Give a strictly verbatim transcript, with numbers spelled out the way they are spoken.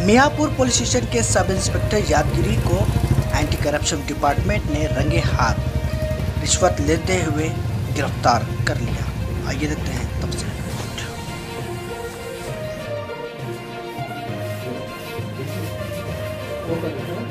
Miyapur police station के sub inspector यादगिरी को anti corruption department ने रंगे हाथ रिश्वत लेते हुए गिरफ्तार कर लिया। आइए देखते हैं तफसील रिपोर्ट।